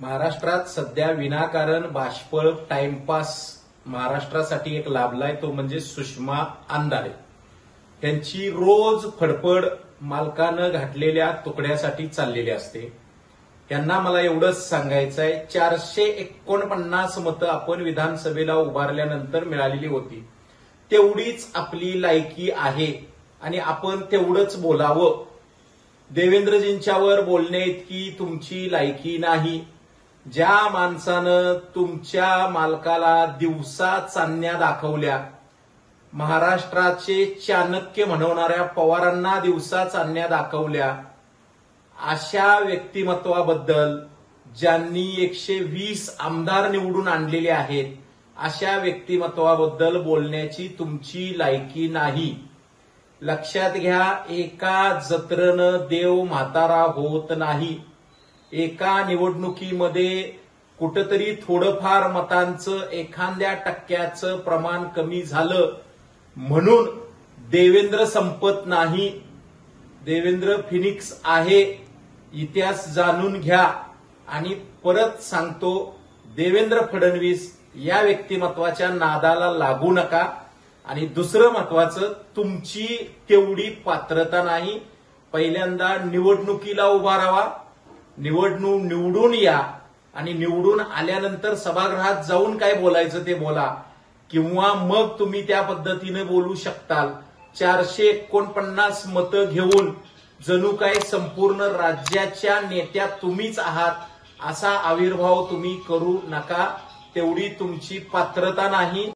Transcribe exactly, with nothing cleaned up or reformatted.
महाराष्ट्रात सध्या विनाकारण बाष्पळ टाइमपास महाराष्ट्रासाठी एक लाभलाय, तो म्हणजे सुषमा अंधारे. त्यांची रोज फडफड मालकानं घातलेल्या तुकड्यासाठी चाललेली असते. त्यांना मला एवढंच सांगायचं आहे, चारशे एकोणपन्नास मतं आपण विधानसभेला उभारल्यानंतर मिळालेली होती. तेवढीच आपली लायकी आहे आणि आपण तेवढंच बोलावं. देवेंद्रजींच्यावर बोलणे इतकी तुमची लायकी नाही. ज्या माणसानं तुमच्या मालकाला दिवसा चांदण्या दाखवल्या, महाराष्ट्राचे चाणक्य म्हणवणाऱ्या पवारांना दिवसा चांदण्या दाखवल्या, अशा व्यक्तिमत्वाबद्दल, ज्यांनी एकशे वीस आमदार निवडून आणलेले आहेत, अशा व्यक्तिमत्वाबद्दल बोलण्याची तुमची लायकी नाही. लक्षात घ्या, एका जत्रेनं देव म्हातारा होत नाही. एका निवडणुकीमध्ये कुठंतरी थोडंफार मतांचं एखाद्या टक्क्याचं प्रमाण कमी झालं म्हणून देवेंद्र संपत नाही. देवेंद्र फिनिक्स आहे. इतिहास जाणून घ्या. आणि परत सांगतो, देवेंद्र फडणवीस या व्यक्तिमत्वाच्या नादाला लागू नका. आणि दुसरं महत्वाचं, तुमची तेवढी पात्रता नाही. पहिल्यांदा निवडणुकीला उभा राहा, निवडणूक निवडून या आणि निवडून आल्यानंतर सभागृहात जाऊन काय बोलायचं ते बोला, किंवा मग तुम्ही त्या पद्धतीने बोलू शकताल. चारशे एकोणपन्नास मतं घेऊन जणू काय संपूर्ण राज्याच्या नेत्या तुम्हीच आहात असा आविर्भाव तुम्ही करू नका. तेवढी तुमची पात्रता नाही.